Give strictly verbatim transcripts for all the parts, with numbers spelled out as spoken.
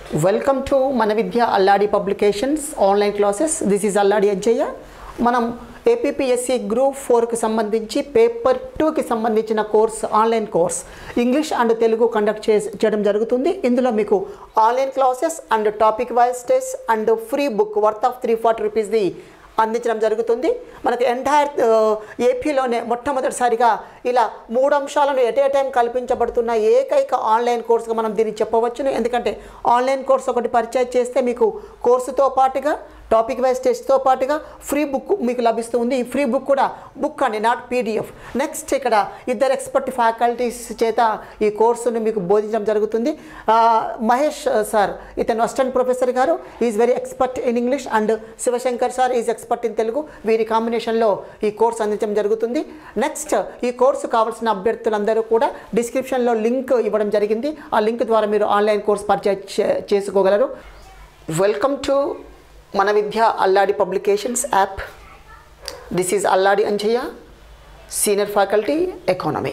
Welcome to Manavidya Alladi Publications online classes. This is Alladi Ajaya. మనం APPSC group ఫోర్కి సంబంధించి paper టూకి సంబంధించిన course online course English and Telugu conduct చే చేయడం జరుగుతుంది. ఇందులో మీకు online classes and topic wise test and free book worth of three forty రూపీస్ది అందించడం జరుగుతుంది. మనకి ఎంటైర్ ఏపీలోనే మొట్టమొదటిసారిగా ఇలా మూడు అంశాలను ఎట్ ఏ టైం కల్పించబడుతున్న ఏకైక ఆన్లైన్ కోర్సుగా మనం దీన్ని చెప్పవచ్చును. ఎందుకంటే ఆన్లైన్ కోర్స్ ఒకటి పర్చేజ్ చేస్తే మీకు కోర్సుతో పాటుగా టాపిక్ వైజ్ టెస్ట్తో పాటుగా ఫ్రీ బుక్ మీకు లభిస్తుంది. ఈ ఫ్రీ బుక్ కూడా బుక్ అండి, నాట్ పీడిఎఫ్. నెక్స్ట్ ఇక్కడ ఇద్దరు ఎక్స్పర్ట్ ఫ్యాకల్టీస్ చేత ఈ కోర్సును మీకు బోధించడం జరుగుతుంది. మహేష్ సార్ ఇతను అసిస్టెంట్ ప్రొఫెసర్ గారు, is very expert in English, and Shivashankar sir is expert in Telugu. వీరి కాంబినేషన్లో ఈ కోర్సు అందించడం జరుగుతుంది. నెక్స్ట్ ఈ కోర్సు కావాల్సిన అభ్యర్థులందరూ కూడా డిస్క్రిప్షన్లో లింక్ ఇవ్వడం జరిగింది. ఆ లింక్ ద్వారా మీరు ఆన్లైన్ కోర్స్ పర్చేజ్ చేసుకోగలరు. Welcome to Manavidya Alladi Publications app. This is Alladi Anjaya, Senior Faculty Economy.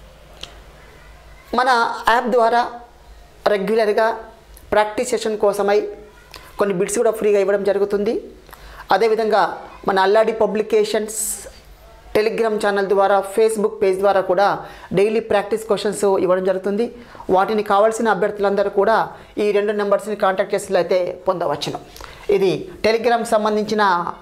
మన యాప్ ద్వారా రెగ్యులర్గా ప్రాక్టీస్ సెషన్ కోసమై కొన్ని బిట్స్ కూడా ఫ్రీగా ఇవ్వడం జరుగుతుంది. అదేవిధంగా మన అల్లాడి పబ్లికేషన్స్ టెలిగ్రామ్ ఛానల్ ద్వారా, ఫేస్బుక్ పేజ్ ద్వారా కూడా డైలీ ప్రాక్టీస్ క్వశ్చన్స్ ఇవ్వడం జరుగుతుంది. వాటిని కావాల్సిన అభ్యర్థులందరూ కూడా ఈ రెండు నెంబర్స్ని కాంటాక్ట్ చేసినట్లయితే పొందవచ్చును. ఇది టెలిగ్రామ్ సంబంధించిన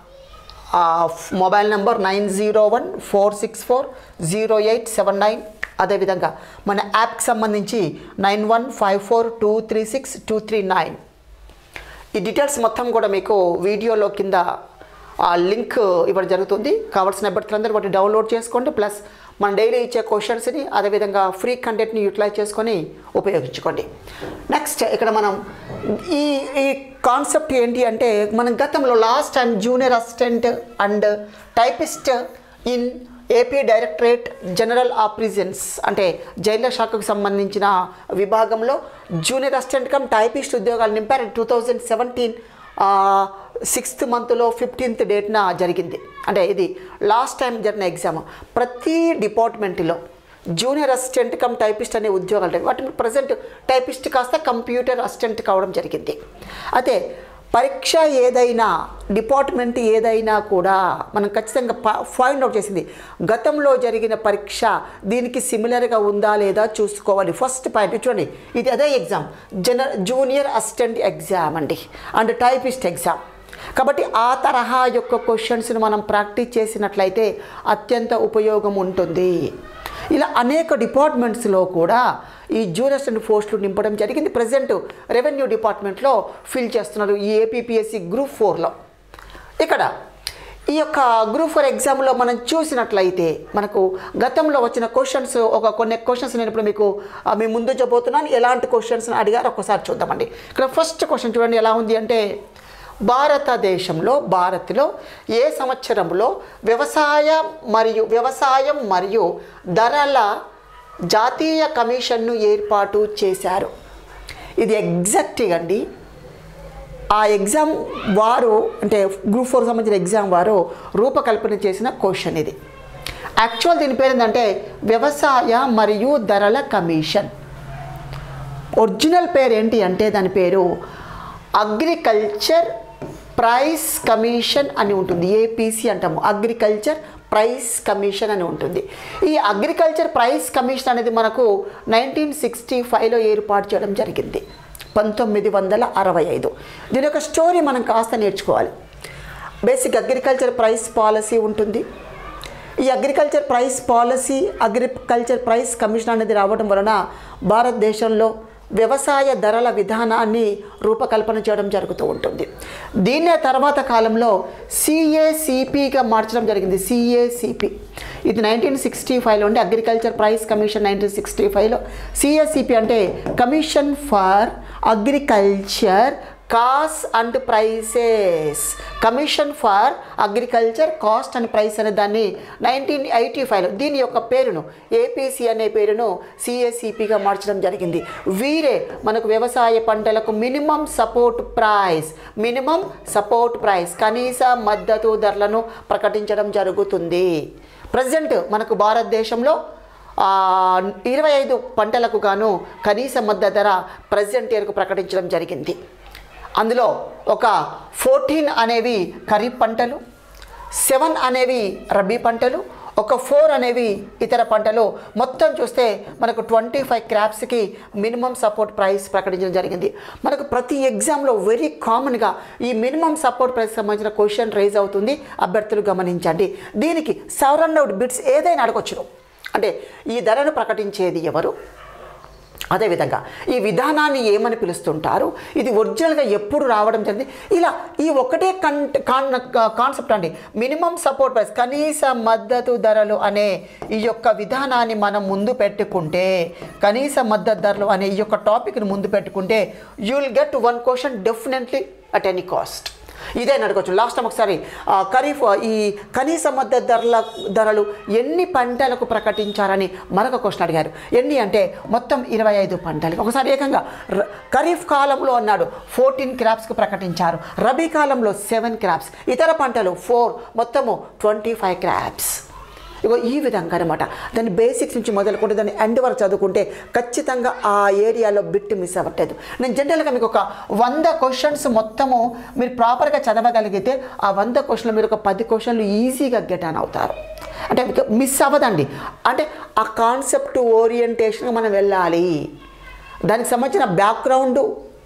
mobile number nine zero one four six four zero eight seven nine. అదేవిధంగా మన యాప్కి సంబంధించి nine one five four two three six two three nine. ఈ డీటెయిల్స్ మొత్తం కూడా మీకు వీడియోలో కింద ఆ లింక్ ఇవ్వడం జరుగుతుంది. కావాల్సిన అభ్యర్థులందరూ వాటిని డౌన్లోడ్ చేసుకోండి. ప్లస్ మన డైలీ ఇచ్చే క్వశ్చన్స్ని అదేవిధంగా ఫ్రీ కంటెంట్ని యూటిలైజ్ చేసుకొని ఉపయోగించుకోండి. నెక్స్ట్ ఇక్కడ మనం ఈ ఈ కాన్సెప్ట్ ఏంటి అంటే, మనం గతంలో last time junior assistant and typist in AP directorate general of prisons అంటే జైళ్ల శాఖకు సంబంధించిన విభాగంలో జూనియర్ అసిస్టెంట్ కమ్ టైపిస్ట్ ఉద్యోగాలు నింపారు. టూ థౌజండ్ సెవెంటీన్ సిక్స్త్ మంత్లో ఫిఫ్టీన్త్ డేట్న జరిగింది. అంటే ఇది లాస్ట్ టైం జరిగిన ఎగ్జామ్. ప్రతి డిపార్ట్మెంట్లో జూనియర్ అసిస్టెంట్ కమ్ టైపిస్ట్ అనే ఉద్యోగాలు ఉంటాయి. వాటి ప్రజెంట్ టైపిస్ట్ కాస్త కంప్యూటర్ అసిస్టెంట్ కావడం జరిగింది. అయితే పరీక్ష ఏదైనా డిపార్ట్మెంట్ ఏదైనా కూడా మనం ఖచ్చితంగా ఫైండ్ అవుట్ చేసింది గతంలో జరిగిన పరీక్ష దీనికి సిమిలర్గా ఉందా లేదా చూసుకోవాలి. ఫస్ట్ పాయింట్ చూడండి, ఇది అదే exam, general junior assistant exam అండి అండ్ టైపిస్ట్ ఎగ్జామ్. కాబట్టి ఆ తరహా యొక్క క్వశ్చన్స్ని మనం ప్రాక్టీస్ చేసినట్లయితే అత్యంత ఉపయోగం ఉంటుంది. ఇలా అనేక డిపార్ట్మెంట్స్లో కూడా ఈ జూనియర్ అసిస్టెంట్ పోస్టులు నింపడం జరిగింది. ప్రజెంట్ రెవెన్యూ డిపార్ట్మెంట్లో ఫిల్ చేస్తున్నారు ఈ ఏపీపీఎస్సీ గ్రూప్ ఫోర్లో. ఇక్కడ ఈ యొక్క గ్రూప్ ఫోర్ ఎగ్జామ్లో మనం చూసినట్లయితే మనకు గతంలో వచ్చిన క్వశ్చన్స్ ఒక కొన్ని క్వశ్చన్స్ నేను ఇప్పుడు మీకు మీ ముందు చెప్పబోతున్నాను. ఎలాంటి క్వశ్చన్స్ అడిగారు ఒకసారి చూద్దామండి. ఇక్కడ ఫస్ట్ క్వశ్చన్ చూడండి ఎలా ఉంది అంటే, భారతదేశంలో భారత్లో ఏ సంవత్సరంలో వ్యవసాయ మరియు వ్యవసాయం మరియు ధరల జాతీయ కమిషన్ను ఏర్పాటు చేశారు? ఇది ఎగ్జాక్ట్గా అండి ఆ ఎగ్జామ్ వారు అంటే గ్రూప్ ఫోర్ సంబంధించిన ఎగ్జామ్ వారు రూపకల్పన చేసిన క్వశ్చన్ ఇది. యాక్చువల్ దీని పేరు ఏంటంటే వ్యవసాయ మరియు ధరల కమిషన్. ఒరిజినల్ పేరు ఏంటి అంటే దాని పేరు అగ్రికల్చర్ ప్రైస్ కమిషన్ అని ఉంటుంది. ఏపీసీ అంటాము, అగ్రికల్చర్ ప్రైస్ కమిషన్ అని ఉంటుంది. ఈ అగ్రికల్చర్ ప్రైస్ కమిషన్ అనేది మనకు నైన్టీన్ సిక్స్టీ ఫైవ్లో ఏర్పాటు చేయడం జరిగింది, పంతొమ్మిది వందల అరవై ఐదు. దీని యొక్క స్టోరీ మనం కాస్త నేర్చుకోవాలి. బేసిక్ అగ్రికల్చర్ ప్రైస్ పాలసీ ఉంటుంది. ఈ agriculture price policy agriculture price commission అనేది రావడం వలన భారతదేశంలో వ్యవసాయ ధరల విధానాన్ని రూపకల్పన చేయడం జరుగుతూ ఉంటుంది. దీన్నే తర్వాత కాలంలో సిఏసిపిగా మార్చడం జరిగింది. సిఏసిపి ఇది నైన్టీన్ సిక్స్టీ ఫైవ్లో ఉండే agriculture price commission nineteen sixty ఫైవ్లో. సిఏసిపి అంటే commission for agriculture cost and prices, commission for agriculture cost and price అనే దాన్ని నైన్టీన్ ఎయిటీ ఫైవ్లో దీని యొక్క పేరును ఏపీసీ అనే పేరును సిఏసిపిగా మార్చడం జరిగింది. వీరే మనకు వ్యవసాయ పంటలకు minimum support price minimum support price కనీస మద్దతు ధరలను ప్రకటించడం జరుగుతుంది. ప్రజెంట్ మనకు భారతదేశంలో ఇరవై ఐదు పంటలకు గాను కనీస మద్దతు ధర ప్రజెంట్ ఇయర్కు ప్రకటించడం జరిగింది. అందులో ఒక ఫోర్టీన్ అనేవి ఖరీఫ్ పంటలు, సెవెన్ అనేవి రబీ పంటలు, ఒక ఫోర్ అనేవి ఇతర పంటలు. మొత్తం చూస్తే మనకు ట్వంటీ ఫైవ్ క్రాప్స్కి మినిమం సపోర్ట్ ప్రైస్ ప్రకటించడం జరిగింది. మనకు ప్రతి ఎగ్జామ్లో వెరీ కామన్గా ఈ మినిమం సపోర్ట్ ప్రైస్ సంబంధించిన క్వశ్చన్ రైజ్ అవుతుంది, అభ్యర్థులు గమనించండి. దీనికి సరౌండ్ బిట్స్ ఏదైనా అడగొచ్చును. అంటే ఈ ధరను ప్రకటించేది ఎవరు, అదేవిధంగా ఈ విధానాన్ని ఏమని పిలుస్తుంటారు, ఇది ఒరిజినల్గా ఎప్పుడు రావడం జరిగింది, ఇలా ఈ ఒకటే కన్ కాన్సెప్ట్ అండి. మినిమం సపోర్ట్ ప్రైస్, కనీస మద్దతు ధరలు అనే ఈ యొక్క విధానాన్ని మనం ముందు పెట్టుకుంటే, కనీస మద్దతు ధరలు అనే ఈ యొక్క టాపిక్ని ముందు పెట్టుకుంటే you will get one question definitely at any cost. ఇదే అడగవచ్చు. లాస్ట్ టైం ఒకసారి ఖరీఫ్ ఈ కనీస మద్దతు ధరల ధరలు ఎన్ని పంటలకు ప్రకటించారని మరొక క్వశ్చన్ అడిగారు. ఎన్ని అంటే మొత్తం ఇరవై ఐదు పంటలు. ఒకసారి ఏకంగా ఖరీఫ్ కాలంలో అన్నాడు ఫోర్టీన్ క్రాప్స్కి ప్రకటించారు, రబీ కాలంలో సెవెన్ క్రాప్స్, ఇతర పంటలు ఫోర్, మొత్తము ట్వంటీ ఫైవ్ క్రాప్స్. ఇగో ఈ విధంగా అనమాట. దాన్ని బేసిక్స్ నుంచి మొదలుకుంటే దాన్ని ఎండ్ వరకు చదువుకుంటే ఖచ్చితంగా ఆ ఏరియాలో బిట్ మిస్ అవ్వట్లేదు. నేను జనరల్గా మీకు ఒక వంద క్వశ్చన్స్ మొత్తము మీరు ప్రాపర్గా చదవగలిగితే ఆ వంద క్వశ్చన్లు మీరు ఒక పది క్వశ్చన్లు ఈజీగా గెట్ ఆన్ అవుతారు. అంటే మిస్ అవ్వదండి. అంటే ఆ కాన్సెప్ట్ ఓరియంటేషన్గా మనం వెళ్ళాలి, దానికి సంబంధించిన బ్యాక్గ్రౌండ్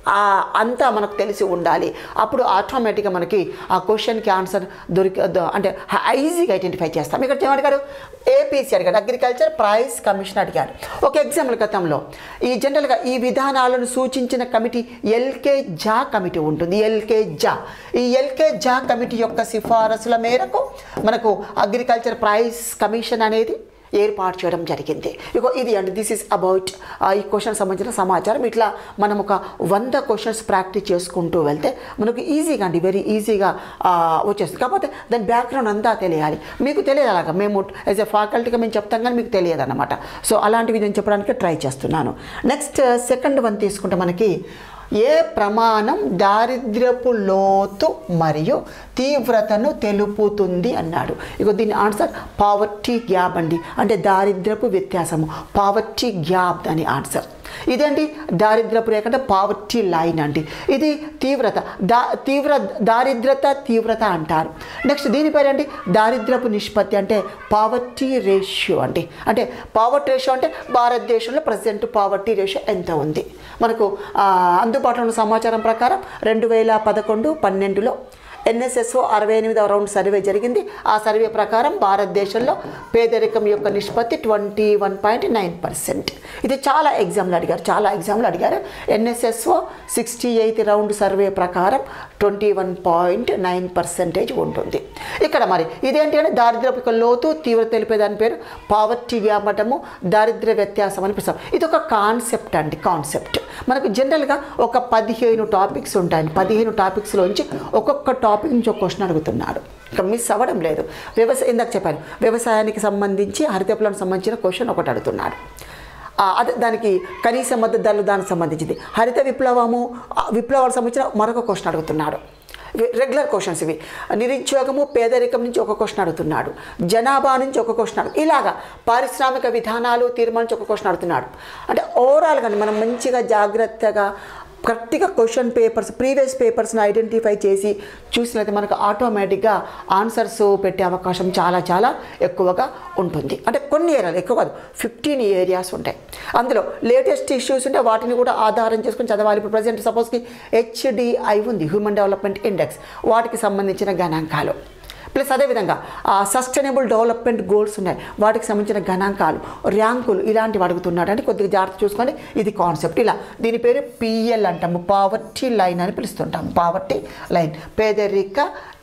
అంతా మనకు తెలిసి ఉండాలి. అప్పుడు ఆటోమేటిక్గా మనకి ఆ క్వశ్చన్కి ఆన్సర్ దొరికి అంటే ఈజీగా ఐడెంటిఫై చేస్తాం. ఇక్కడ ఏమడిగారు, ఏపీసీ అడిగాడు, అగ్రికల్చర్ ప్రైస్ కమిషన్ అడిగారు. ఒక ఎగ్జాంపుల్ గతంలో ఈ జనరల్గా ఈ విధానాలను సూచించిన కమిటీ ఎల్కే జా కమిటీ ఉంటుంది. ఎల్కే జా ఈ ఎల్కే జా కమిటీ యొక్క సిఫారసుల మేరకు మనకు అగ్రికల్చర్ ప్రైస్ కమిషన్ అనేది ఏర్పాటు చేయడం జరిగింది. ఇగో ఇది అండి, దిస్ ఈజ్ అబౌట్ ఈ క్వశ్చన్ సంబంధించిన సమాచారం. ఇట్లా మనం ఒక వంద క్వశ్చన్స్ ప్రాక్టీస్ చేసుకుంటూ వెళ్తే మనకు ఈజీగా అండి, వెరీ ఈజీగా వచ్చేస్తుంది. కాకపోతే దాని బ్యాక్గ్రౌండ్ అంతా తెలియాలి. మీకు తెలియదు, అలాగా మేము యాజ్ ఎ ఫ్యాకల్టీగా మేము చెప్తాం కానీ మీకు తెలియదు అనమాట. సో అలాంటివి నేను చెప్పడానికి ట్రై చేస్తున్నాను. నెక్స్ట్ సెకండ్ వన్ తీసుకుంటే మనకి ఏ ప్రమాణం దారిద్ర్యపు లోతు మరియు తీవ్రతను తెలుపుతుంది అన్నాడు. ఇక దీని ఆన్సర్ పావర్టీ గ్యాప్ అండి, అంటే దారిద్ర్యపు వ్యత్యాసము, పావర్టీ గ్యాప్ అని ఆన్సర్. ఇదేంటి దారిద్ర్యపు రేఖ అంటే పావర్టీ లైన్ అండి. ఇది తీవ్రత, దా తీవ్ర దారిద్రత తీవ్రత అంటారు. నెక్స్ట్ దీని పేరు అండి దారిద్ర్యపు నిష్పత్తి, అంటే పావర్టీ రేషియో అండి. అంటే పావర్టీ రేషియో అంటే భారతదేశంలో ప్రజెంట్ పావర్టీ రేషియో ఎంత ఉంది మనకు అందుబాటులో ఉన్న సమాచారం ప్రకారం రెండు వేల పదకొండు పన్నెండులో ఎన్ఎస్ఎస్ఓ అరవై ఎనిమిదవ రౌండ్ సర్వే జరిగింది. ఆ సర్వే ప్రకారం భారతదేశంలో పేదరికం యొక్క నిష్పత్తి twenty one point nine percent. ఇది చాలా ఎగ్జామ్లు అడిగారు, చాలా ఎగ్జామ్లు అడిగారు. NSSO sixty eighth round survey ప్రకారం twenty one point nine percentage ఉంటుంది. ఇక్కడ మరి ఇదేంటి అంటే దారిద్ర్యపు యొక్క లోతు తీవ్రత తెలిపేదాని పేరు పావర్టీ వ్యాపటము, దారిద్ర్య వ్యత్యాసం అని పిలుస్తాం. ఇది ఒక కాన్సెప్ట్ అండి, కాన్సెప్ట్. మనకు జనరల్గా ఒక పదిహేను టాపిక్స్ ఉంటాయి. పదిహేను టాపిక్స్లోంచి ఒక్కొక్క టాపిక్ నుంచి ఒక క్వశ్చన్ అడుగుతున్నాడు. ఇంకా మిస్ అవ్వడం లేదు. వ్యవసాయం ఇందాక చెప్పాను, వ్యవసాయానికి సంబంధించి హరిత విప్లవానికి సంబంధించిన క్వశ్చన్ ఒకటి అడుగుతున్నాడు. అదే దానికి కనీస మద్దతు ధరలు దానికి సంబంధించింది. హరిత విప్లవము విప్లవాలకు సంబంధించిన మరొక క్వశ్చన్ అడుగుతున్నాడు. రెగ్యులర్ క్వశ్చన్స్ ఇవి. నిరుద్యోగము పేదరికం నుంచి ఒక క్వశ్చన్ అడుగుతున్నాడు, జనాభా నుంచి ఒక క్వశ్చన్ అడుగు, ఇలాగా పారిశ్రామిక విధానాలు తీర్మానించి ఒక క్వశ్చన్ అడుగుతున్నాడు. అంటే ఓవరాల్గా మనం మంచిగా జాగ్రత్తగా కరెక్ట్గా క్వశ్చన్ పేపర్స్ ప్రీవియస్ పేపర్స్ని ఐడెంటిఫై చేసి చూసినట్లయితే మనకు ఆటోమేటిక్గా ఆన్సర్స్ పెట్టే అవకాశం చాలా చాలా ఎక్కువగా ఉంటుంది. అంటే కొన్ని ఏరియాలు ఎక్కువ కాదు, ఫిఫ్టీన్ ఏరియాస్ ఉంటాయి. అందులో లేటెస్ట్ ఇష్యూస్ ఉంటే వాటిని కూడా ఆధారం చేసుకుని చదవాలి. ఇప్పుడు ప్రజెంట్ సపోజ్కి హెచ్డిఐ ఉంది, హ్యూమన్ డెవలప్మెంట్ ఇండెక్స్, వాటికి సంబంధించిన గణాంకాలు, ప్లస్ అదేవిధంగా సస్టైనబుల్ డెవలప్మెంట్ గోల్స్ ఉన్నాయి, వాటికి సంబంధించిన గణాంకాలు, ర్యాంకులు ఇలాంటివి అడుగుతున్నాడు. అంటే కొద్దిగా జాగ్రత్త చూసుకోండి. ఇది కాన్సెప్ట్. ఇలా దీని పేరు పిఎల్ అంటాము, పావర్టీ లైన్ అని పిలుస్తుంటాము. పావర్టీ లైన్ పేదరిక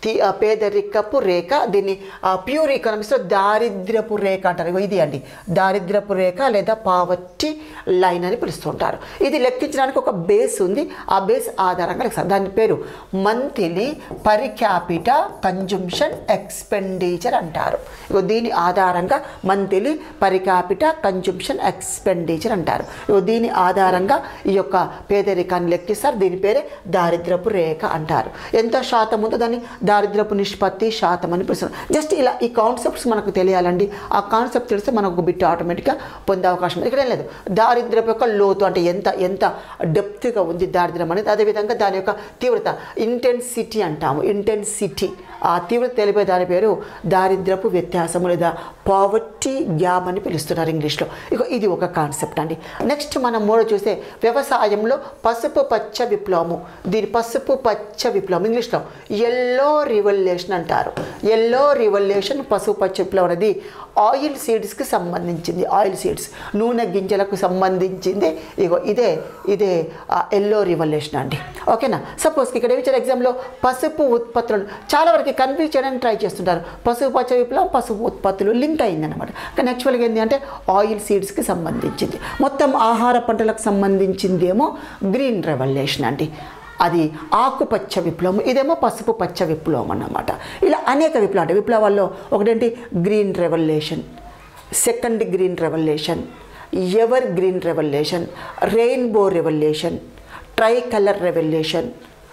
పేదరికపు రేఖ. దీన్ని ప్యూర్ ఎకనామిక్స్లో దారిద్ర్యపు రేఖ అంటారు. ఇది అండి దారిద్ర్యపు రేఖ లేదా పావర్టీ లైన్ అని పిలుస్తుంటారు. ఇది లెక్కించడానికి ఒక బేస్ ఉంది. ఆ బేస్ ఆధారంగా లెక్క దాని పేరు monthly per capita consumption expenditure అంటారు. ఇగో దీని ఆధారంగా monthly per capita consumption expenditure అంటారు. ఇగో దీని ఆధారంగా ఈ యొక్క పేదరికాన్ని లెక్కిస్తారు. దీని పేరే దారిద్ర్యపు రేఖ అంటారు. ఎంత శాతం ఉందో దాన్ని దారిద్రపు నిష్పత్తి శాతం అని పిలుస్తారు. జస్ట్ ఇలా ఈ కాన్సెప్ట్స్ మనకు తెలియాలండి. ఆ కాన్సెప్ట్ తెలిస్తే మనకు ఒక బిట్ ఆటోమేటిక్గా పొందే అవకాశం ఉంది. ఇక్కడ ఏం లేదు, దారిద్ర్యం యొక్క లోతు అంటే ఎంత ఎంత డెప్త్గా ఉంది దారిద్ర్యం అనేది, అదేవిధంగా దాని యొక్క తీవ్రత ఇంటెన్సిటీ అంటాము. ఇంటెన్సిటీ ఆ తీవ్రత తెలిపే దాని పేరు దారిద్రపు వ్యత్యాసము లేదా పావర్టీ గ్యాప్ అని పిలుస్తున్నారు ఇంగ్లీష్లో. ఇక ఇది ఒక కాన్సెప్ట్ అండి. నెక్స్ట్ మనం మూడో చూస్తే వ్యవసాయంలో పసుపు పచ్చ విప్లవము. దీని పసుపు పచ్చ విప్లవం ఇంగ్లీష్లో ఎల్లో రివల్యూషన్ అంటారు. ఎల్లో రివల్యూషన్ పసుపు పచ్చ విప్లవం అనేది ఆయిల్ సీడ్స్కి సంబంధించింది. ఆయిల్ సీడ్స్ నూనె గింజలకు సంబంధించింది. ఇగో ఇదే ఇదే ఎల్లో రివల్యూషన్ అండి. ఓకేనా. సపోజ్ ఇక్కడ ఇచ్చిన ఎగ్జామ్లో పసుపు ఉత్పత్తులను చాలా వరకు కన్ఫ్యూజ్ చేయడానికి ట్రై చేస్తుంటారు. పసుపు పచ్చ విప్లవం పసుపు ఉత్పత్తులు లింక్ అయిందనమాట. కానీ యాక్చువల్గా ఏంటి అంటే ఆయిల్ సీడ్స్కి సంబంధించింది. మొత్తం ఆహార పంటలకు సంబంధించిందేమో గ్రీన్ రెవల్యూషన్ అండి. అది ఆకుపచ్చ విప్లవం, ఇదేమో పసుపు పచ్చ విప్లవం అన్నమాట. ఇలా అనేక విప్లవాలు అంటే విప్లవాల్లో ఒకటేంటి green revolution, second green revolution, evergreen revolution, rainbow revolution, tricolour revolution,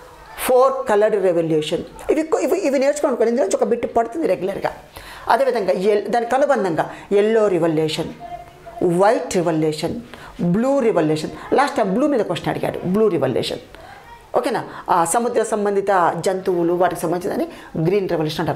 four coloured revolution. ఇవి ఇవి ఇవి నేర్చుకోనుకోండి, ఇందులో ఒక బిట్ పడుతుంది రెగ్యులర్గా. అదేవిధంగా ఎల్ దానికి అనుబంధంగా yellow revolution, white revolution, blue revolution. Last time blue మీద క్వశ్చన్ అడిగాడు, బ్లూ రివల్యూషన్. ఓకేనా. సముద్ర సంబంధిత జంతువులు వాటికి సంబంధించిందని గ్రీన్ రెవల్యూషన్ అంటారు.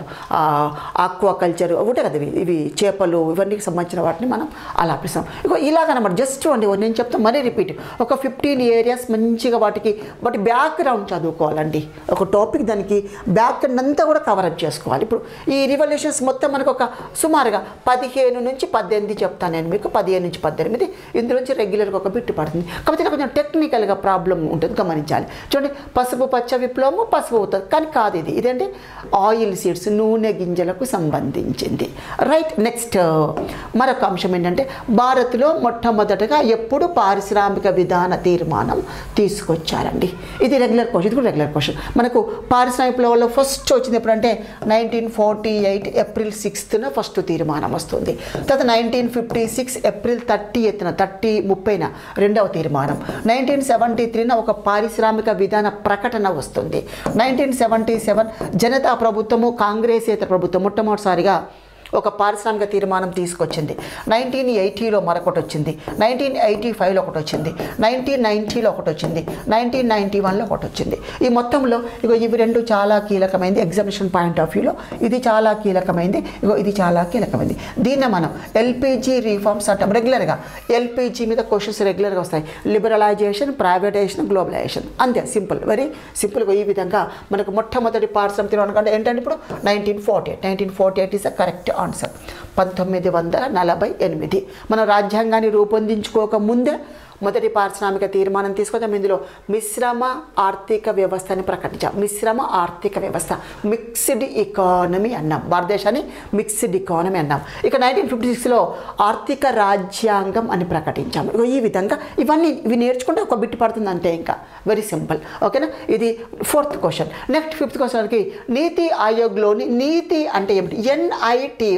ఆక్వా కల్చర్ ఉంటాయి కదా, ఇవి ఇవి చేపలు ఇవన్నీ సంబంధించిన వాటిని మనం అలా పిలుస్తాం. ఇక ఇలాగనమాట. జస్ట్ అండి నేను చెప్తాను మరీ రిపీట్, ఒక ఫిఫ్టీన్ ఏరియాస్ మంచిగా వాటికి వాటి బ్యాక్గ్రౌండ్ చదువుకోవాలండి. ఒక టాపిక్ దానికి బ్యాక్గ్రౌండ్ అంతా కూడా కవరప్ చేసుకోవాలి. ఇప్పుడు ఈ రివల్యూషన్స్ మొత్తం మనకు ఒక సుమారుగా పదిహేను నుంచి పద్దెనిమిది చెప్తాను నేను మీకు, పదిహేను నుంచి పద్దెనిమిది. ఇందులో నుంచి రెగ్యులర్గా ఒక బిట్టు పడుతుంది. కాకపోతే కొంచెం టెక్నికల్గా ప్రాబ్లం ఉంటుంది, గమనించాలి. చూడండి, పసుపు పచ్చ విప్లవము పసుపు అవుతుంది, కానీ కాదు ఇది ఇదేంటి ఆయిల్ సీడ్స్ నూనె గింజలకు సంబంధించింది. రైట్. నెక్స్ట్ మరొక అంశం ఏంటంటే భారత్లో మొట్టమొదటగా ఎప్పుడు పారిశ్రామిక విధాన తీర్మానం తీసుకొచ్చారండి. ఇది రెగ్యులర్ క్వశ్చన్, ఇది కూడా రెగ్యులర్ క్వశ్చన్. మనకు పారిశ్రామిక విప్లవంలో ఫస్ట్ వచ్చింది ఎప్పుడంటే నైన్టీన్ ఫార్టీ ఎయిట్ ఏప్రిల్ సిక్స్త్న ఫస్ట్ తీర్మానం వస్తుంది. తర్వాత nineteen fifty six April thirty ఎత్తున థర్టీ ముప్పైన రెండవ తీర్మానం. నైన్టీన్ సెవెంటీ త్రీన ఒక పారిశ్రామిక విధాన ప్రకటన వస్తుంది. నైన్టీన్ సెవెంటీ సెవెన్ జనతా ప్రభుత్వము కాంగ్రెసేతర ప్రభుత్వం మొట్టమొదటిసారిగా ఒక పారిశ్రామిక తీర్మానం తీసుకొచ్చింది. నైన్టీన్ ఎయిటీలో మరొకటి వచ్చింది, నైన్టీన్ ఎయిటీ ఫైవ్లో ఒకటి వచ్చింది, నైన్టీన్ నైంటీలో ఒకటి వచ్చింది, నైన్టీన్ నైంటీ వన్లో ఒకటి వచ్చింది. ఈ మొత్తంలో ఇగో ఇవి రెండు చాలా కీలకమైంది ఎగ్జామినేషన్ పాయింట్ ఆఫ్ వ్యూలో. ఇది చాలా కీలకమైంది, ఇగో ఇది చాలా కీలకమైంది. దీన్నే మనం ఎల్పిజి రీఫార్మ్స్ అంటాం. రెగ్యులర్గా ఎల్పిజి మీద క్వశ్చన్స్ రెగ్యులర్గా వస్తాయి. లిబరలైజేషన్, ప్రైవేటైజేషన్, గ్లోబలైజేషన్, అంతే సింపుల్, వెరీ సింపుల్గా. ఈ విధంగా మనకు మొట్టమొదటి పారిశ్రామిక తీర్మానం అంటే ఏంటంటే ఇప్పుడు nineteen forty eight nineteen forty eight is a correct answer. పంతొమ్మిది వందల నలభై ఎనిమిది మనం రాజ్యాంగాన్ని రూపొందించుకోక ముందే మొదటి పారిశ్రామిక తీర్మానం తీసుకొచ్చాం. ఇందులో మిశ్రమ ఆర్థిక వ్యవస్థని ప్రకటించాం. మిశ్రమ ఆర్థిక వ్యవస్థ, మిక్స్డ్ ఎకానమీ అన్నాం. భారతదేశాన్ని మిక్స్డ్ ఎకానమీ అన్నాం. ఇక నైన్టీన్ ఫిఫ్టీ సిక్స్లో ఆర్థిక రాజ్యాంగం అని ప్రకటించాము. ఈ విధంగా ఇవన్నీ ఇవి నేర్చుకుంటే ఒక బిట్ పడుతుంది అంటే ఇంకా వెరీ సింపుల్. ఓకేనా. ఇది ఫోర్త్ క్వశ్చన్. నెక్స్ట్ ఫిఫ్త్ క్వశ్చన్కి నీతి ఆయోగ్లోని నీతి అంటే ఏమిటి? ఎన్ఐటి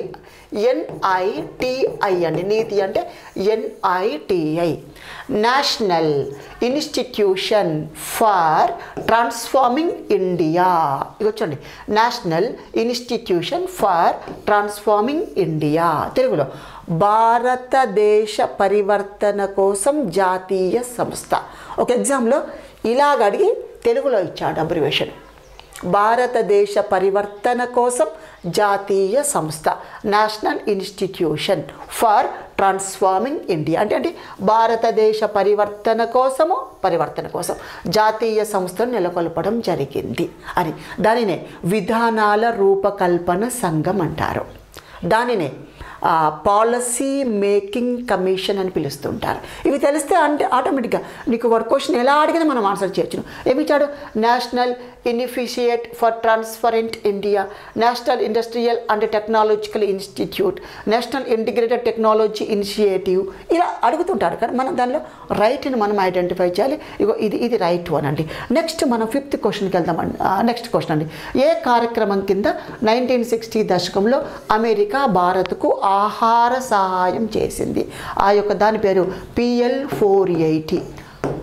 ఎన్ఐటిఐ అండి. నీతి అంటే NITI, national institution for transforming India. ఇది వచ్చండి, national institution for transforming India. తెలుగులో భారతదేశ పరివర్తన కోసం జాతీయ సంస్థ. ఒక ఎగ్జామ్లో ఇలాగ అడిగి తెలుగులో ఇచ్చాడు అబ్రివేషన్. భారతదేశ పరివర్తన కోసం జాతీయ సంస్థ, national institution for transforming India. అంటే అంటే భారతదేశ పరివర్తన కోసము పరివర్తన కోసం జాతీయ సంస్థను నెలకొల్పడం జరిగింది అని. దానినే విధానాల రూపకల్పన సంఘం అంటారు. దానినే పాలసీ మేకింగ్ కమిషన్ అని పిలుస్తుంటారు. ఇవి తెలిస్తే అంటే ఆటోమేటిక్గా నీకు వాడు క్వశ్చన్ ఎలా అడిగినా మనం ఆన్సర్ చేయొచ్చును. ఏమి ఇచ్చాడు? National initiate for transparent India, national industrial and technological institute, national integrated technology initiative, ఇలా అడుగుతుంటారు. కానీ మనం దానిలో రైట్ని మనం ఐడెంటిఫై చేయాలి. ఇగో ఇది ఇది రైట్ వన్ అండి. నెక్స్ట్ మనం ఫిఫ్త్ క్వశ్చన్కి వెళ్దామండి. నెక్స్ట్ క్వశ్చన్ అండి, ఏ కార్యక్రమం కింద నైన్టీన్ సిక్స్టీ దశకంలో అమెరికా భారత్కు ఆహార సహాయం చేసింది? ఆ యొక్క దాని పేరు PL four eighty.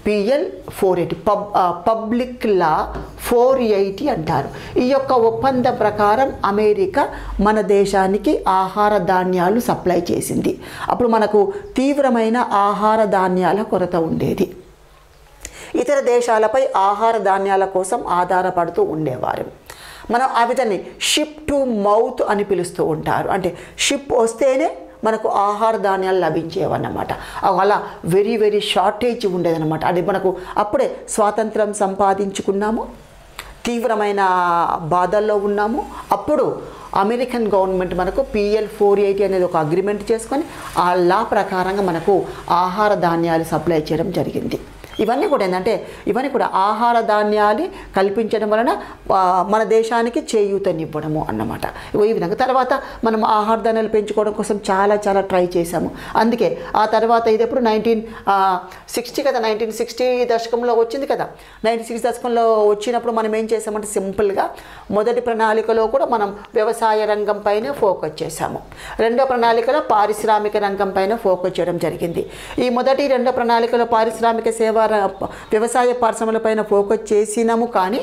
PL four eighty pub public law four eighty అంటారు. ఈ యొక్క ఒప్పందం ప్రకారం అమెరికా మన దేశానికి ఆహార ధాన్యాలు సప్లై చేసింది. అప్పుడు మనకు తీవ్రమైన ఆహార ధాన్యాల కొరత ఉండేది. ఇతర దేశాలపై ఆహార ధాన్యాల కోసం ఆధారపడుతూ ఉండేవారు. మనం ఆ విధాన్ని షిప్ టు మౌత్ అని పిలుస్తూ ఉంటారు. అంటే షిప్ వస్తేనే మనకు ఆహార ధాన్యాలు లభించేవన్నమాట. అలా వెరీ వెరీ షార్టేజ్ ఉండేదన్నమాట. అది మనకు అప్పుడే స్వాతంత్రం సంపాదించుకున్నాము, తీవ్రమైన బాధల్లో ఉన్నాము. అప్పుడు అమెరికన్ గవర్నమెంట్ మనకు పిఎల్ ఫోర్ ఎయిటీ అనేది ఒక అగ్రిమెంట్ చేసుకొని ఆ లా ప్రకారంగా మనకు ఆహార ధాన్యాలు సప్లై చేయడం జరిగింది. ఇవన్నీ కూడా ఏంటంటే ఇవన్నీ కూడా ఆహార ధాన్యాలు కల్పించడం వలన మన దేశానికి చేయూతనివ్వడము అన్నమాట. ఈ విధంగా తర్వాత మనం ఆహార ధాన్యాలు పెంచుకోవడం కోసం చాలా చాలా ట్రై చేశాము. అందుకే ఆ తర్వాత ఇది ఎప్పుడు నైన్టీన్ సిక్స్టీ కదా, నైన్టీన్ సిక్స్టీ దశకంలో వచ్చింది కదా. నైన్టీన్ సిక్స్టీ దశకంలో వచ్చినప్పుడు మనం ఏం చేసామంటే సింపుల్గా మొదటి ప్రణాళికలో కూడా మనం వ్యవసాయ రంగం పైన ఫోకస్ చేశాము. రెండో ప్రణాళికలో పారిశ్రామిక రంగం పైన ఫోకస్ చేయడం జరిగింది. ఈ మొదటి రెండో ప్రణాళికలో పారిశ్రామిక సేవ వ్యవసాయ పరిశ్రమలపైన ఫోకస్ చేసినాము, కానీ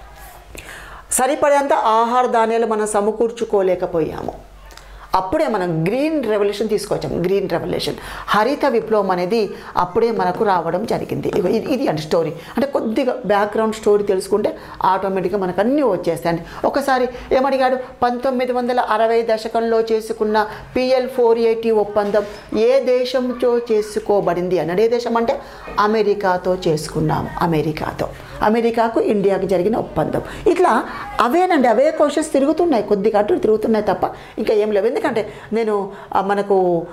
సరిపడేంత ఆహార ధాన్యాలు మనం సమకూర్చుకోలేకపోయాము. అప్పుడే మనం గ్రీన్ రెవల్యూషన్ తీసుకొచ్చాం. గ్రీన్ రెవల్యూషన్, హరిత విప్లవం అనేది అప్పుడే మనకు రావడం జరిగింది. ఇది ఇది అంటే స్టోరీ, అంటే కొద్దిగా బ్యాక్గ్రౌండ్ స్టోరీ తెలుసుకుంటే ఆటోమేటిక్గా మనకు అన్నీ వచ్చేస్తాయండి. ఒకసారి ఏమడిగాడు, పంతొమ్మిది వందల అరవై దశకంలో చేసుకున్న పిఎల్ ఫోర్ ఎయిటీ ఒప్పందం ఏ దేశంతో చేసుకోబడింది అన్నాడు. ఏ దేశం అంటే అమెరికాతో చేసుకున్నాము. అమెరికాతో అమెరికాకు ఇండియాకు జరిగిన ఒప్పందం. ఇట్లా అవేనండి, అవే క్వశ్చన్స్ తిరుగుతున్నాయి, కొద్దిగా అటు తిరుగుతున్నాయి తప్ప ఇంకా ఏం లేవు. ఎందుకంటే నేను మనకు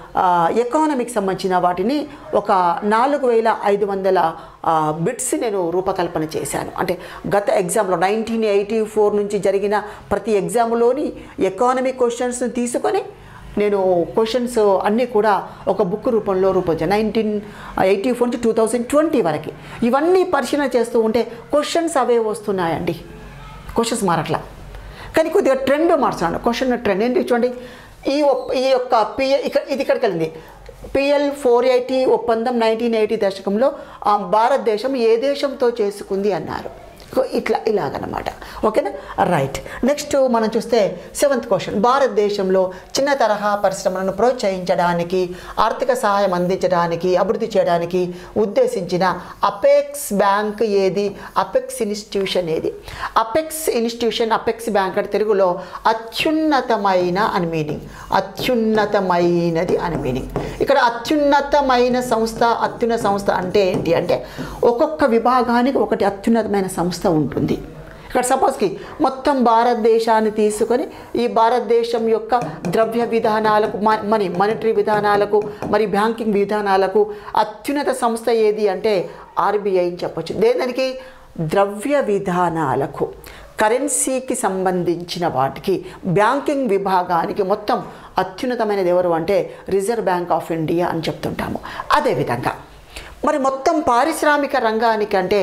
ఎకానమీకి సంబంధించిన వాటిని ఒక నాలుగు వేల ఐదు వందల బిట్స్ నేను రూపకల్పన చేశాను. అంటే గత ఎగ్జామ్లో నైన్టీన్ ఎయిటీ ఫోర్ నుంచి జరిగిన ప్రతి ఎగ్జామ్లోని ఎకానమీ క్వశ్చన్స్ని తీసుకొని నేను క్వశ్చన్స్ అన్నీ కూడా ఒక బుక్ రూపంలో రూపొందించాను. నైన్టీన్ ఎయిటీ ఫోర్ నుంచి టూ థౌజండ్ ట్వంటీ వరకు ఇవన్నీ పరిశీలన చేస్తూ ఉంటే క్వశ్చన్స్ అవే వస్తున్నాయండి, క్వశ్చన్స్ మారట్లా. కానీ కొద్దిగా ట్రెండ్ మార్చాను, క్వశ్చన్ ట్రెండ్ ఏంటి చూడండి. ఈ ఈ యొక్క పిఎ ఇక్కడ ఇది ఇక్కడికి వెళ్ళింది. పిఎల్ ఫోర్ ఎయిటీ ఒప్పందం నైన్టీన్ ఎయిటీ దశకంలో భారతదేశం ఏ దేశంతో చేసుకుంది అన్నారు. ఇట్లా ఇలాగనమాట. ఓకేనా, రైట్. నెక్స్ట్ మనం చూస్తే సెవెంత్ క్వశ్చన్, భారతదేశంలో చిన్న తరహా పరిశ్రమలను ప్రోత్సహించడానికి, ఆర్థిక సహాయం అందించడానికి, అభివృద్ధి చేయడానికి ఉద్దేశించిన అపెక్స్ బ్యాంక్ ఏది? అపెక్స్ ఇన్స్టిట్యూషన్ ఏది? అపెక్స్ ఇన్స్టిట్యూషన్, అపెక్స్ బ్యాంక్ అంటే తెలుగులో అత్యున్నతమైన అని మీనింగ్, అత్యున్నతమైనది అని మీనింగ్. ఇక్కడ అత్యున్నతమైన సంస్థ, అత్యున్నత సంస్థ అంటే ఏంటి అంటే ఒక్కొక్క విభాగానికి ఒకటి అత్యున్నతమైన సంస్థ ఉంటుంది. ఇక్కడ సపోజ్కి మొత్తం భారతదేశాన్ని తీసుకొని ఈ భారతదేశం యొక్క ద్రవ్య విధానాలకు, మనీ మానిటరీ విధానాలకు, మరి బ్యాంకింగ్ విధానాలకు అత్యున్నత సంస్థ ఏది అంటే ఆర్బీఐ అని చెప్పొచ్చు. దేనికి? ద్రవ్య విధానాలకు, కరెన్సీకి సంబంధించిన వాటికి, బ్యాంకింగ్ విభాగానికి మొత్తం అత్యున్నతమైనది ఎవరు అంటే రిజర్వ్ బ్యాంక్ ఆఫ్ ఇండియా అని చెప్తుంటాము. అదేవిధంగా మరి మొత్తం పారిశ్రామిక రంగానికి అంటే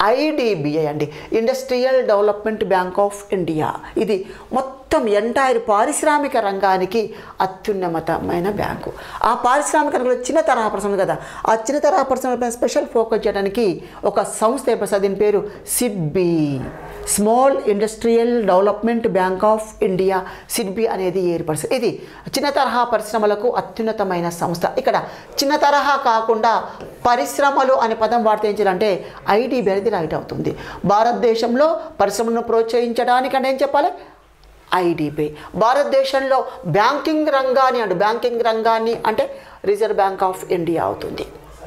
ఐడిబిఐ అండి, industrial development bank of India. ఇది మొత్తం ఎంటైర్ పారిశ్రామిక రంగానికి అత్యున్నతమైన బ్యాంకు. ఆ పారిశ్రామిక రంగంలో చిన్న తరహా పరిశ్రమలు కదా, ఆ చిన్న తరహా పరిశ్రమలపై స్పెషల్ ఫోకస్ చేయడానికి ఒక సంస్థ ఏర్పడుతుంది. దీని పేరు SIDBI, small industrial development bank of India. SIDBI అనేది ఏర్పడుతుంది. ఇది చిన్న తరహా పరిశ్రమలకు అత్యున్నతమైన సంస్థ. ఇక్కడ చిన్న తరహా కాకుండా పరిశ్రమలు అనే పదం వాడితే ఏం చేయాలంటే ఐడిబి అనేది రైట్ అవుతుంది. భారతదేశంలో పరిశ్రమలను ప్రోత్సహించడానికి అంటే ఏం చెప్పాలి? ఐడిబి. భారతదేశంలో బ్యాంకింగ్ రంగాన్ని అంటే బ్యాంకింగ్ రంగాన్ని అంటే రిజర్వ్ బ్యాంక్ ఆఫ్ ఇండియా అవుతుంది.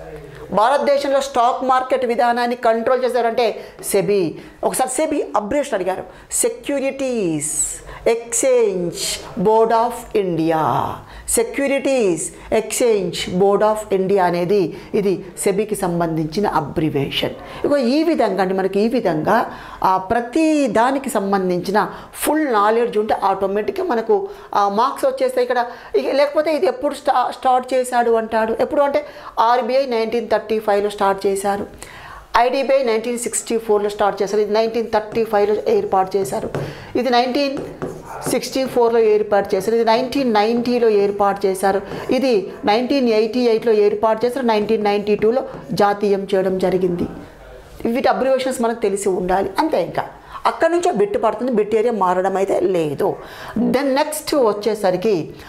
భారతదేశంలో స్టాక్ మార్కెట్ విధానాన్ని కంట్రోల్ చేశారంటే సెబీ. ఒకసారి సెబీ అబ్రేషన్ అడిగారు, securities exchange board of India. Securities exchange board of India అనేది ఇది సెబీకి సంబంధించిన అబ్రివేషన్. ఇక ఈ విధంగా అంటే మనకి ఈ విధంగా ప్రతి దానికి సంబంధించిన ఫుల్ నాలెడ్జ్ ఉంటే ఆటోమేటిక్గా మనకు మార్క్స్ వచ్చేస్తాయి ఇక్కడ. లేకపోతే ఇది ఎప్పుడు స్టా స్టార్ట్ చేశాడు అంటాడు. ఎప్పుడు అంటే ఆర్బీఐ నైన్టీన్ థర్టీ ఫైవ్లో స్టార్ట్ చేశారు, ఐడిబిఐ నైన్టీన్ సిక్స్టీ ఫోర్లో స్టార్ట్ చేశారు, ఇది నైన్టీన్ థర్టీ ఫైవ్లో ఏర్పాటు చేశారు, ఇది నైన్టీన్ సిక్స్టీ ఫోర్లో ఏర్పాటు చేశారు. ఇది నైన్టీన్ నైంటీలో ఏర్పాటు చేశారు. ఇది నైన్టీన్ ఎయిటీ ఎయిట్లో ఏర్పాటు చేశారు. నైన్టీన్ నైంటీ టూలో జాతీయం చేయడం జరిగింది. వీటి అబ్రివేషన్స్ మనకు తెలిసి ఉండాలి అంతే. ఇంకా అక్కడి నుంచే బిట్ పడుతుంది, బిట్ ఏరియా మారడం అయితే లేదు. దెన్ నెక్స్ట్ వచ్చేసరికి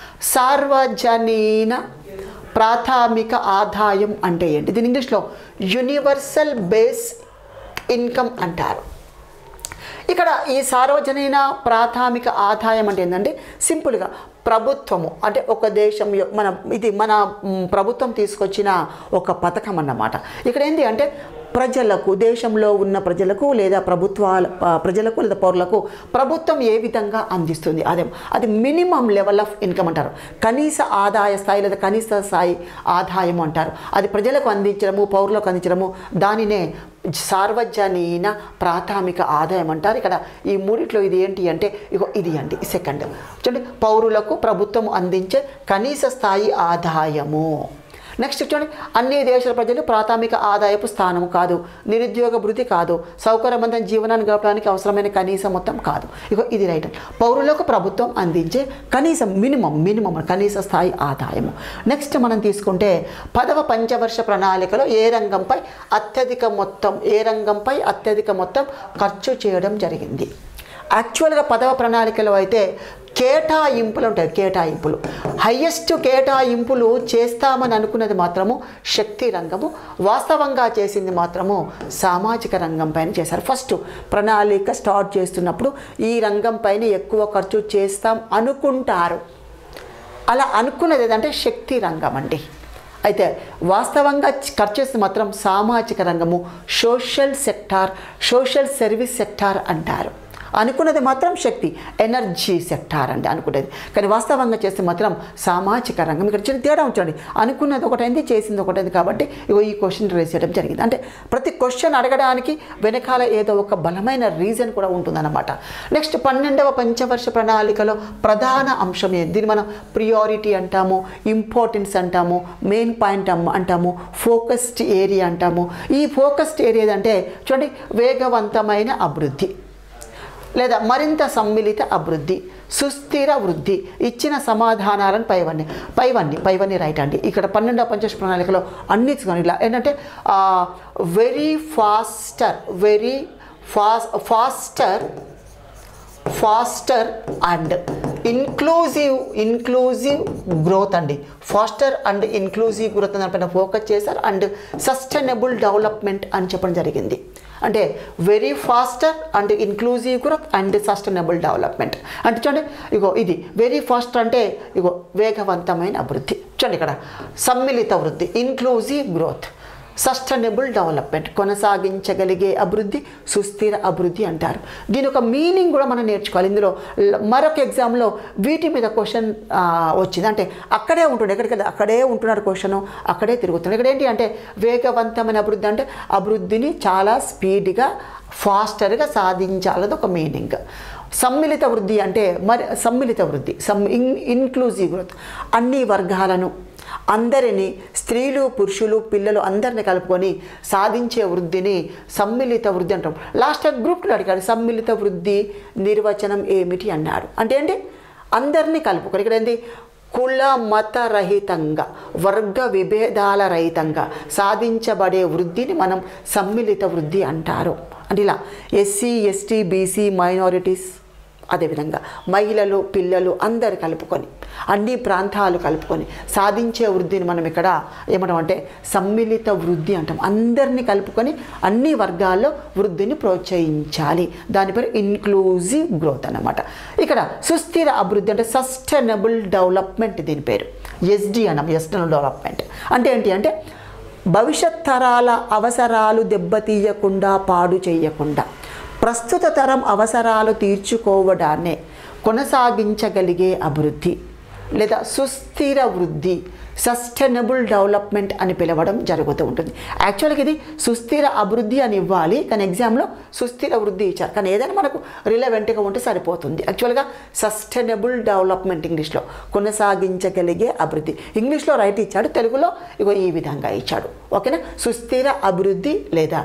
సార్వజనీన ప్రాథమిక ఆదాయం అంటే ఏంటి? దీని ఇంగ్లీష్లో యూనివర్సల్ బేస్ ఇన్కమ్ అంటారు. ఇక్కడ ఈ సార్వజనీన ప్రాథమిక ఆదాయం అంటే ఏంటంటే సింపుల్గా ప్రభుత్వము అంటే ఒక దేశం మన ఇది మన ప్రభుత్వం తీసుకొచ్చిన ఒక పథకం అన్నమాట. ఇక్కడ ఏంటి అంటే ప్రజలకు, దేశంలో ఉన్న ప్రజలకు లేదా ప్రభుత్వాల ప్రజలకు లేదా పౌరులకు ప్రభుత్వం ఏ విధంగా అందిస్తుంది అదే అది మినిమం లెవెల్ ఆఫ్ ఇన్కమ్ అంటారు. కనీస ఆదాయ స్థాయి లేదా కనీస స్థాయి ఆదాయం అంటారు. అది ప్రజలకు అందించడము, పౌరులకు అందించడము, దానినే సార్వజనీన ప్రాథమిక ఆదాయం అంటారు. ఇక్కడ ఈ మూడిట్లో ఇది ఏంటి అంటే ఇగో ఇది అండి సెకండ్ చూడండి, పౌరులకు ప్రభుత్వం అందించే కనీస స్థాయి ఆదాయము. నెక్స్ట్ చూడండి, అన్ని దేశాల ప్రజలు ప్రాథమిక ఆదాయపు స్థానము కాదు, నిరుద్యోగ భృతి కాదు, సౌకర్యవంతం జీవనాన్ని గడపడానికి అవసరమైన కనీస మొత్తం కాదు. ఇగో ఇది రైట్. పౌరులకు ప్రభుత్వం అందించే కనీసం మినిమం మినిమం కనీస స్థాయి ఆదాయము. నెక్స్ట్ మనం తీసుకుంటే పదవ పంచవర్ష ప్రణాళికలో ఏ రంగంపై అత్యధిక మొత్తం ఏ రంగంపై అత్యధిక మొత్తం ఖర్చు చేయడం జరిగింది? యాక్చువల్గా పదవ ప్రణాళికలో అయితే కేటాయింపులు ఉంటాయి. కేటాయింపులు హయ్యెస్ట్ కేటాయింపులు చేస్తామని అనుకున్నది మాత్రము శక్తి రంగము, వాస్తవంగా చేసింది మాత్రము సామాజిక రంగం పైన చేశారు. ఫస్ట్ ప్రణాళిక స్టార్ట్ చేస్తున్నప్పుడు ఈ రంగం పైన ఎక్కువ ఖర్చు చేస్తాం అనుకుంటారు. అలా అనుకున్నది ఏదంటే శక్తి రంగం అండి. అయితే వాస్తవంగా ఖర్చు చేస్తే మాత్రం సామాజిక రంగము, social sector, social service sector అంటారు. అనుకున్నది మాత్రం శక్తి, ఎనర్జీ సెక్టార్ అండి అనుకునేది. కానీ వాస్తవంగా చేస్తే మాత్రం సామాజిక రంగం. ఇక్కడ చిన్న తేడా ఉంచండి, అనుకున్నది ఒకటైంది, చేసింది ఒకటైంది. కాబట్టి ఇగో ఈ క్వశ్చన్ రేస్ చేయడం జరిగింది. అంటే ప్రతి క్వశ్చన్ అడగడానికి వెనకాల ఏదో ఒక బలమైన రీజన్ కూడా ఉంటుందన్నమాట. నెక్స్ట్ పన్నెండవ పంచవర్ష ప్రణాళికలో ప్రధాన అంశం ఏంటి? దీన్ని మనం ప్రియారిటీ అంటాము, ఇంపార్టెన్స్ అంటాము, మెయిన్ పాయింట్ అంటాము, ఫోకస్డ్ ఏరియా అంటాము. ఈ ఫోకస్డ్ ఏరియా అంటే చూడండి, వేగవంతమైన అభివృద్ధి లేదా మరింత సమ్మిళిత అభివృద్ధి, సుస్థిర వృద్ధి, ఇచ్చిన సమాధానాలను పైవన్నీ పైవన్నీ పైవన్నీ రైట్ అండి. ఇక్కడ పన్నెండవ పంచవర్ష ప్రణాళికలో అన్ని ఇలా ఏంటంటే very faster very fast faster faster and inclusive inclusive growth అండి. ఫాస్టర్ అండ్ ఇన్క్లూజివ్ గ్రోత్ దానిపైన ఫోకస్ చేశారు. అండ్ సస్టైనబుల్ డెవలప్మెంట్ అని చెప్పడం జరిగింది. అంటే very faster and inclusive growth and sustainable development అంటే చూడండి, ఇగో ఇది వెరీ ఫాస్ట్ అంటే ఇగో వేగవంతమైన అభివృద్ధి. చూడండి ఇక్కడ సమ్మిళిత వృద్ధి, ఇన్క్లూజివ్ గ్రోత్, సస్టైనబుల్ డెవలప్మెంట్, కొనసాగించగలిగే అభివృద్ధి, సుస్థిర అభివృద్ధి అంటారు. దీని ఒక మీనింగ్ కూడా మనం నేర్చుకోవాలి. ఇందులో మరొక ఎగ్జామ్లో వీటి మీద క్వశ్చన్ వచ్చింది. అంటే అక్కడే ఉంటుండే, ఎక్కడికి అక్కడే ఉంటున్నారు క్వశ్చన్, అక్కడే తిరుగుతుంది. ఇక్కడ ఏంటి అంటే వేగవంతమైన అభివృద్ధి అంటే అభివృద్ధిని చాలా స్పీడ్గా ఫాస్టర్గా సాధించాలది ఒక మీనింగ్. సమ్మిళిత వృద్ధి అంటే మరి సమ్మిళిత వృద్ధి సమ్ ఇన్ ఇన్క్లూజివ్ గ్రోత్, అన్ని వర్గాలను అందరినీ, స్త్రీలు పురుషులు పిల్లలు అందరిని కలుపుకొని సాధించే వృద్ధిని సమ్మిళిత వృద్ధి అంటాం. లాస్ట్ గ్రూప్లో అడిగాడు సమ్మిళిత వృద్ధి నిర్వచనం ఏమిటి అన్నాడు. అంటే ఏంటి? అందరినీ కలుపుకొని. ఇక్కడ ఏంటి? కుల మత రహితంగా, వర్గ విభేదాల రహితంగా సాధించబడే వృద్ధిని మనం సమ్మిళిత వృద్ధి అంటారు. అంటే ఇలా ఎస్సీ ఎస్టీ బీసీ మైనారిటీస్, అదేవిధంగా మహిళలు పిల్లలు అందరు కలుపుకొని, అన్ని ప్రాంతాలు కలుపుకొని సాధించే వృద్ధిని మనం ఇక్కడ ఏమంటాం అంటే సమ్మిళిత వృద్ధి అంటాం. అందరినీ కలుపుకొని అన్ని వర్గాల్లో వృద్ధిని ప్రోత్సహించాలి. దాని పేరు ఇన్క్లూజివ్ గ్రోత్ అన్నమాట. ఇక్కడ సుస్థిర అభివృద్ధి అంటే సస్టైనబుల్ డెవలప్మెంట్, దీని పేరు ఎస్డి అన్నాం, సస్టైనబుల్ డెవలప్మెంట్. అంటే ఏంటి అంటే భవిష్యత్ తరాల అవసరాలు దెబ్బతీయకుండా, పాడు చేయకుండా ప్రస్తుత తరం అవసరాలు తీర్చుకోవడాన్నే కొనసాగించగలిగే అభివృద్ధి లేదా సుస్థిర వృద్ధి, సస్టైనబుల్ డెవలప్మెంట్ అని పిలవడం జరుగుతూ ఉంటుంది. యాక్చువల్గా ఇది సుస్థిర అభివృద్ధి అని ఇవ్వాలి, కానీ ఎగ్జామ్లో సుస్థిర వృద్ధి ఇచ్చారు. కానీ ఏదైనా మనకు రిలవెంట్గా ఉంటే సరిపోతుంది. యాక్చువల్గా సస్టైనబుల్ డెవలప్మెంట్ ఇంగ్లీష్లో కొనసాగించగలిగే అభివృద్ధి, ఇంగ్లీష్లో రైట్ ఇచ్చాడు, తెలుగులో ఇగో ఈ విధంగా ఇచ్చాడు. ఓకేనా? సుస్థిర అభివృద్ధి లేదా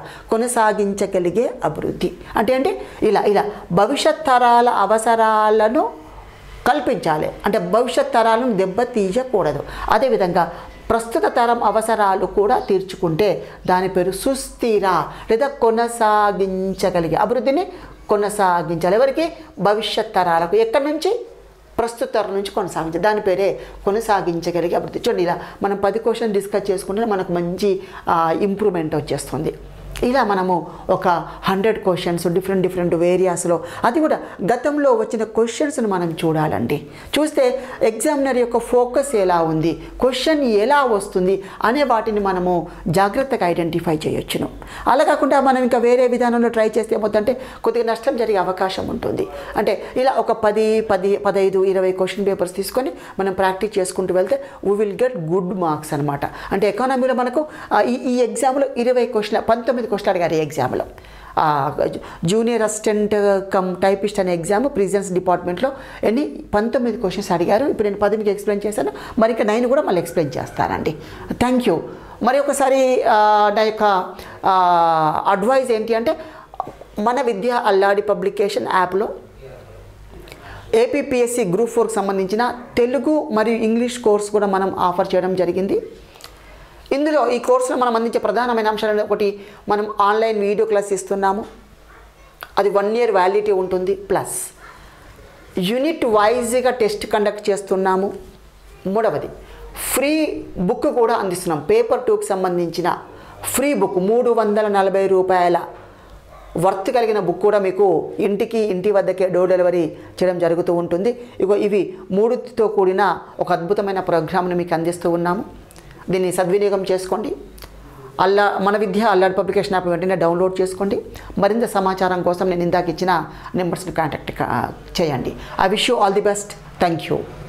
కొనసాగించగలిగే అభివృద్ధి అంటే ఏంటి? ఇలా ఇలా భవిష్యత్ తరాల అవసరాలను కల్పించాలి, అంటే భవిష్యత్ తరాలను దెబ్బతీయకూడదు. అదేవిధంగా ప్రస్తుత తరం అవసరాలు కూడా తీర్చుకుంటే దాని పేరు సుస్థిర లేదా కొనసాగించగలిగే అభివృద్ధిని కొనసాగించాలి. ఎవరికి? భవిష్యత్ తరాలకు. ఎక్కడి నుంచి? ప్రస్తుత తరం నుంచి కొనసాగించాలి, దాని పేరే కొనసాగించగలిగే అభివృద్ధి. చూడండి, ఇలా మనం పది క్వశ్చన్ డిస్కస్ చేసుకుంటే మనకు మంచి ఇంప్రూవ్మెంట్ వచ్చేస్తుంది. ఇలా మనము ఒక హండ్రెడ్ క్వశ్చన్స్ డిఫరెంట్ డిఫరెంట్ వేరియాస్లో, అది కూడా గతంలో వచ్చిన క్వశ్చన్స్ను మనం చూడాలండి. చూస్తే ఎగ్జామినర్ యొక్క ఫోకస్ ఎలా ఉంది, క్వశ్చన్ ఎలా వస్తుంది అనే వాటిని మనము జాగ్రత్తగా ఐడెంటిఫై చేయొచ్చును. అలా కాకుండా మనం ఇంకా వేరే విధానంలో ట్రై చేస్తే ఏమవుతుందంటే కొద్దిగా నష్టం జరిగే అవకాశం ఉంటుంది. అంటే ఇలా ఒక పది పది పదహైదు ఇరవై క్వశ్చన్ పేపర్స్ తీసుకొని మనం ప్రాక్టీస్ చేసుకుంటూ వెళ్తే we will get good marks అనమాట. అంటే ఎకానమీలో మనకు ఈ ఈ ఎగ్జామ్లో ఇరవై క్వశ్చన్ పంతొమ్మిది క్వశ్చన్ అడిగారు. ఈ ఎగ్జామ్లో జూనియర్ అసిస్టెంట్ కమ్ టైపిస్ట్ అనే ఎగ్జామ్ ప్రిజన్స్ డిపార్ట్మెంట్లో ఎన్ని పంతొమ్మిది క్వశ్చన్స్ అడిగారు. ఇప్పుడు నేను పది మీకు ఎక్స్ప్లెయిన్ చేశాను, మరి ఇంకా నైన్ కూడా మళ్ళీ ఎక్స్ప్లెయిన్ చేస్తానండి. Thank you. మరి ఒకసారి నా యొక్క అడ్వైజ్ ఏంటి అంటే, మన విద్య అల్లాడి పబ్లికేషన్ యాప్లో ఏపీపీఎస్సీ గ్రూప్ ఫోర్కి సంబంధించిన తెలుగు మరియు ఇంగ్లీష్ కోర్స్ కూడా మనం ఆఫర్ చేయడం జరిగింది. ఇందులో ఈ కోర్సులో మనం అందించే ప్రధానమైన అంశాలు ఒకటి, మనం ఆన్లైన్ వీడియో క్లాస్ ఇస్తున్నాము, అది వన్ ఇయర్ వ్యాలిడిటీ ఉంటుంది. ప్లస్ యూనిట్ వైజ్గా టెస్ట్ కండక్ట్ చేస్తున్నాము. మూడవది ఫ్రీ బుక్ కూడా అందిస్తున్నాం. పేపర్ టూకి సంబంధించిన ఫ్రీ బుక్ మూడు వందల నలభై రూపాయల వర్త్ కలిగిన బుక్ కూడా మీకు ఇంటికి ఇంటి వద్దకే డోర్ డెలివరీ చేయడం జరుగుతూ ఉంటుంది. ఇగో ఇవి మూడుతో కూడిన ఒక అద్భుతమైన ప్రోగ్రామ్ను మీకు అందిస్తూ ఉన్నాము. దీన్ని సద్వినియోగం చేసుకోండి. అల్లా మన విద్య అల్లాడి పబ్లికేషన్ యాప్ వెంటనే డౌన్లోడ్ చేసుకోండి. మరింత సమాచారం కోసం నేను ఇందాక ఇచ్చిన నెంబర్స్ని కాంటాక్ట్ చేయండి. I wish you all the best. Thank you.